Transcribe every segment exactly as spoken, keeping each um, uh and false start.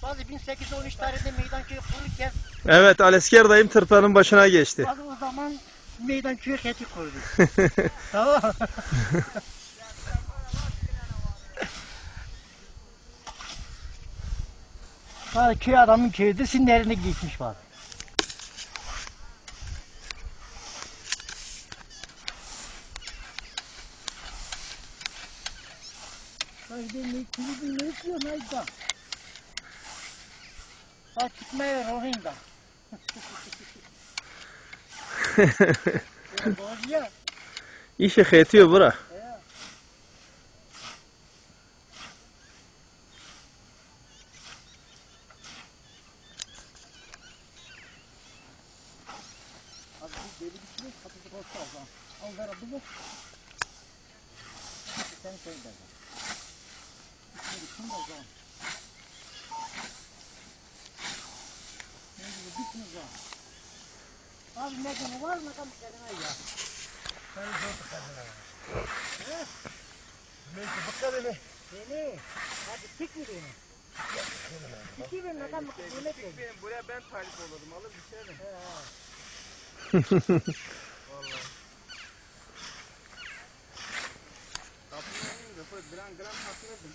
Bazı bin sekiz yüz on üç tarihinde Meydanköy kururken. Evet, Alesker dayım tırpanın başına geçti. Bazı o zaman Meydanköy fethi kurduk. Tamam. Bazı köy adamın köyüdür, sinirlerine gitmiş bazı. Haydi ne kilidi ne istiyor hayda. Ha çıkmaya rohing da. Ya. İşe yetiyor bura. Abi bir deli bir şey kapısı boşta o zaman. Al ver abi bu. Sen şey de. Şimdi kim o zaman? Şimdi bitmiyor zaman. Abi ne kadar var mı kadar kendine ya? Ben zor kadar. He? Belki bu kadar ne? Ne? Hadi tik mi benim? Tiki benim ne kadar mı? Tik benim buraya ben talip olurdum alır bir şey de. Vallahi. Kapıya indim de gram gram hatırladım.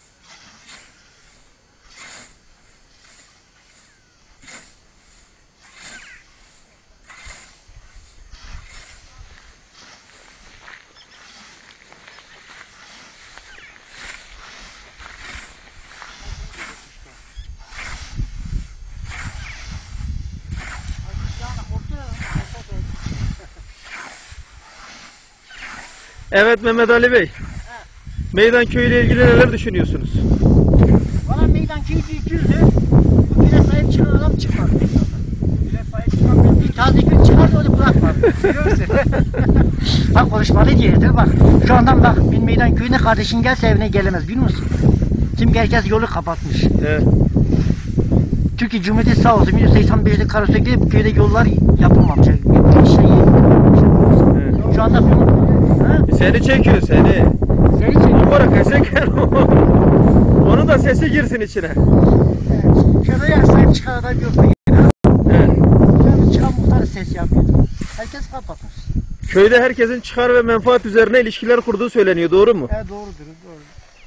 Evet Mehmet Ali Bey. He. Meydanköy ile ilgili neler düşünüyorsunuz? Valla Meydanköy büyüktürdü. Bu bile sahip çıkan adam çıkmadı. Bile sahip çıkan bir taze gül çıkardı onu bırakmadı. Biliyorsun. Bak konuşmalı diyedir bak. Şu andan bak bin Meydanköy'üne kardeşin gelse evine gelemez biliyor musun? Şimdi herkes yolu kapatmış. Evet. Türkiye Cumhuriyeti sağ olsun bin dokuz yüz seksen beşte Karasök'te bu köyde yollar yapılmamış. Bir şey. Evet. Şu anda ha? Seni çekiyor seni. Seni çekiyor. Yukarı kaçarken onu da sesi girsin içine. Evet. Şurada ya sahip çıkan adam yok. Evet. Şurada çıkan muhtar ses yapıyor. Herkes kapatmış. Köyde herkesin çıkar ve menfaat üzerine ilişkiler kurduğu söyleniyor. Doğru mu? Evet doğrudur. Doğru.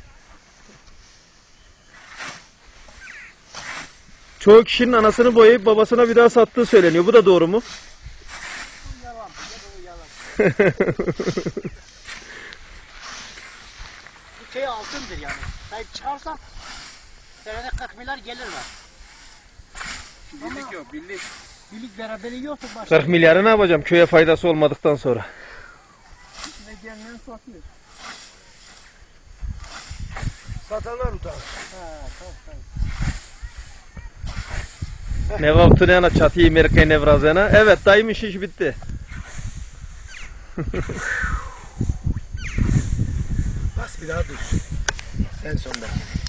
Çoğu kişinin anasını boyayıp babasına bir daha sattığı söyleniyor. Bu da doğru mu? Bu yalan. Bu yalan. Bu köy altındır yani. Sahip çıkarsam senede kırk milyar gelir var. Birlik yok, birlik. Birlik beraberi yoktur başka. kırk milyarı ne yapacağım köye faydası olmadıktan sonra? Ne gelmeyen satıyor. Satanlar utanır. Ha, tabii tabii. Ne vakti ne ana çatıyı merkey nevrazena. Evet dayım iş iş bitti. Bas bir daha dur. En sonda.